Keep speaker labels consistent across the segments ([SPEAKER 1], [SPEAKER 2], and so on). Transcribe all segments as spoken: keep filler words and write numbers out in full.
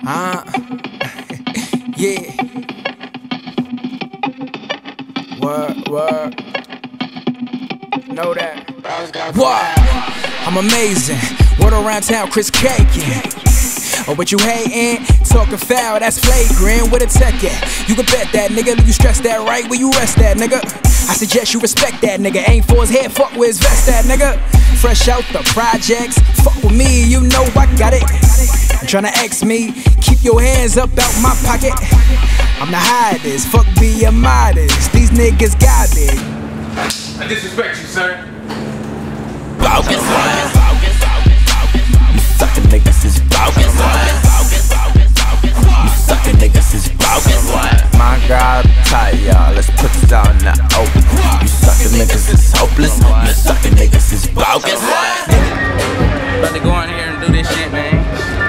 [SPEAKER 1] Huh? Yeah. Word, word. Know that. What? I'm amazing. Word around town, Chris Caking. Or what you hating? Talking foul, that's flagrant. With a tech at? You can bet that, nigga. You stress that right where you rest that, nigga. I suggest you respect that, nigga. Ain't for his head, fuck with his vest that, nigga. Fresh out the projects, fuck with me, you know I got it. You tryna X me, keep your hands up out my pocket. I'm the hottest, fuck being modest. These niggas got it.
[SPEAKER 2] I disrespect you, sir.
[SPEAKER 3] Bogus, you suckin' niggas is bogus. You suckin' niggas is bogus. My God, I'm tired, y'all. Let's put this out in the open. You suckin' niggas is hopeless. You suckin' niggas is bogus.
[SPEAKER 4] About to go in here and do this shit, man.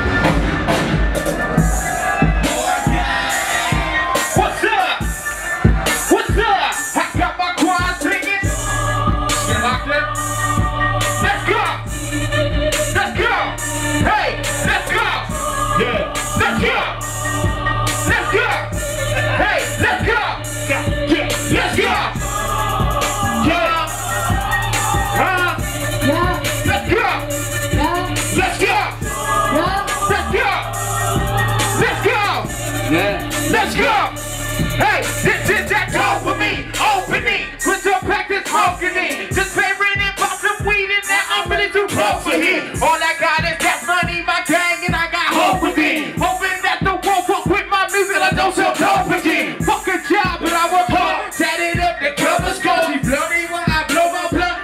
[SPEAKER 2] What's up? What's up? I got my quad tickets. Get locked up. Let's go. Let's go. Hey, let's go. Yeah. Let's go. Let's go. Hey, let's go. Yeah. Let's go. Yeah. Huh?
[SPEAKER 5] Yeah.
[SPEAKER 2] Let's go.
[SPEAKER 5] Yeah.
[SPEAKER 2] Let's go.
[SPEAKER 5] Yeah.
[SPEAKER 2] Let's go. Let's go.
[SPEAKER 4] Yeah.
[SPEAKER 2] Let's go. Hey, this is that talk for me. Opening. Put your practice smoking in. Just paying and pop some weed in there. I'm ready to blow for here. All I got is that money, my gang, and I got hope within. Hoping that the world will quit my music. I don't sell dope again. Fuck a job, but I work hard. Tat it up, the cover score. She blow me when I blow my blunt.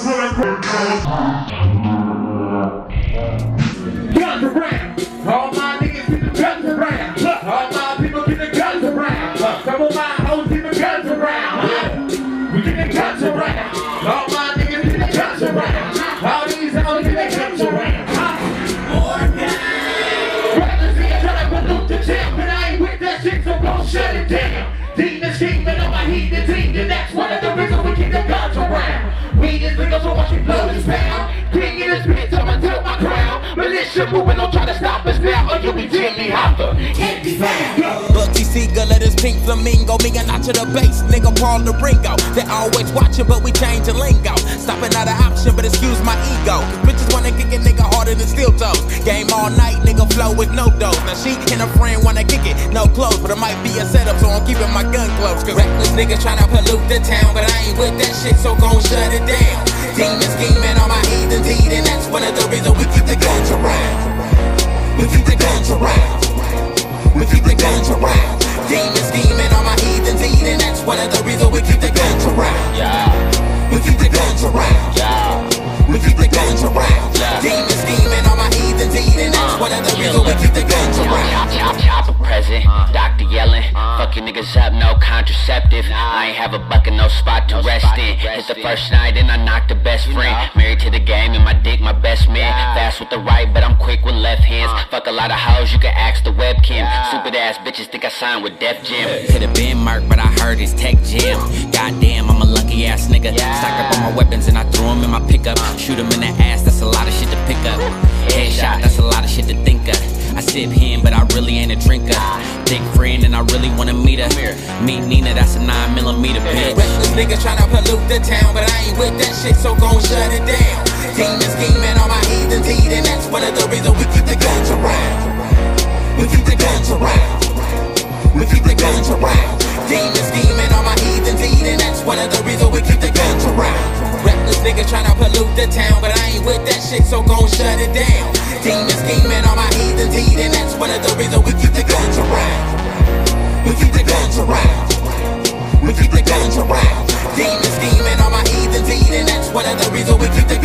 [SPEAKER 2] Guns around. All my niggas get the guns around. All my people get the guns around. Some of my hoes get the guns around. We get the guns around. All my niggas get the guns around. All these hoes get the guns around. Brothers here trying to pollute the town, but I ain't with that shit, so gon' shut it down. Demons scheming on my heat and team, and that's one of the reasons we keep the guns around. Weed is legal, so watch me blow this pound. King in this bitch, I'ma tilt my crown. Militia moving, don't try to stop us now, or you'll be Jimmy Hopper. Empty found.
[SPEAKER 3] Look, T C girl, let us pink flamingo. Me a notch to the base, nigga, Paul the Ringo. They always watching, but we changing lingo. Stopping not an option, but excuse my ego. Cause bitches wanna kick a nigga harder than steel toes. Game all night, nigga flow with no dose. Now she and her friend wanna kick it, no clothes. But it might be a setup, so I'm keeping my gun close. Cause reckless niggas tryna pollute the town, but I ain't with that shit, so gon' shut it down. Demons scheming on my heathen deed, and that's one of the reasons we keep the guns around. We keep the guns around. We keep the guns around. Demons scheming on my heathen deed, and that's one of the reasons we keep the guns around. Yeah. We keep the guns around. Yeah. We keep the guns around. Yeah. Demons scheming on my heathen deed, and that's one of the reasons we keep the guns around.
[SPEAKER 6] Chopper present, doctor yelling, fuck you niggas up, no contraceptive. I ain't have a bucket, no spot to rest in. Hit the first night and I knocked the best friend. Married to the game and my dick my best man. Fast with the right, but I'm quick with left hands. Fuck a lot of hoes, you can ask the webcam. Stupid ass bitches think I signed with Def Jam. Could've been Merc, but I heard it's Tech Jam. Goddamn, I'm a lucky ass nigga. Stock up on my weapons and I threw them in my pickup. Shoot them in the ass, that's a lot of shit to pick up. Headshot, that's a lot of shit to think of. I sip him, but I really ain't a drinker. Thick friend, and I really wanna meet her. Meet Nina, that's a nine millimeter bitch.
[SPEAKER 3] Reckless niggas tryna pollute the town, but I ain't with that shit, so gon' shut it down. Demons scheming on my heathen deed, and that's one of the reasons we keep the guns around. We keep the guns around. We keep the guns around. Demons scheming on my heathen deed, and that's one of the reasons we keep the guns around. Reckless niggas tryna pollute the town, but I ain't with that shit, so gon' shut it down. Demons scheming on my heathen deed, and that's one of the reasons we keep the guns around. We keep the guns around. We keep the guns around. Demons scheming on my heathen deed, and that's one of the reasons we keep the